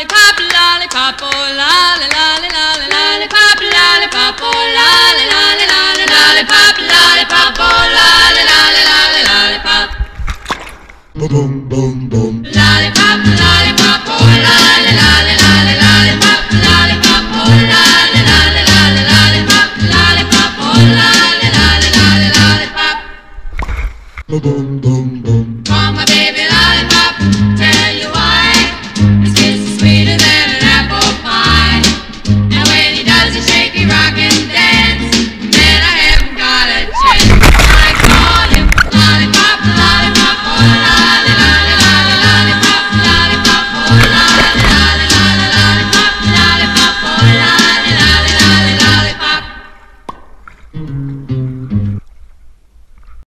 lollipop, lollipop, oh lolly, lolly, lolly, lollipop, lollipop, oh lolly, lolly, lolly, lollipop, lollipop, oh lolly, lolly, lolly, lollipop. Boom, boom, boom. Lollipop, lollipop, oh lolly, lolly, lolly, lollipop, lollipop, oh lolly, lolly, lolly, lollipop, lollipop, oh lolly, lolly, lolly, lollipop. Boom, boom, boom.